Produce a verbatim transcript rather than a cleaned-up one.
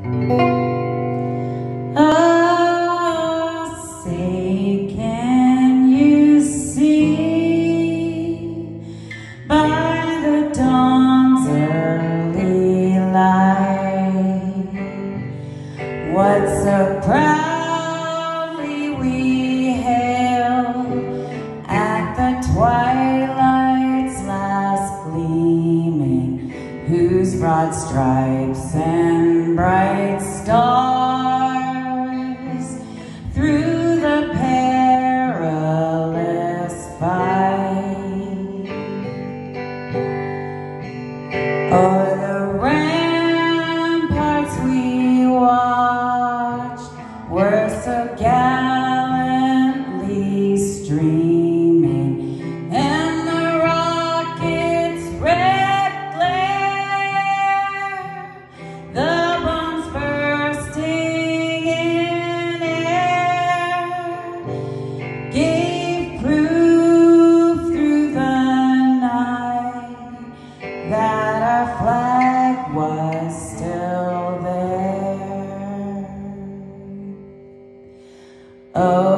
Oh, say, can you see by the dawn's early light what so proudly we hailed at the twilight's last gleaming, whose broad stripes and bright stars through the perilous fight o'er the ramparts we watched were so gallantly streaming, and the rockets' red glare, the bombs bursting in air, gave proof through the night that our flag was still there. Oh,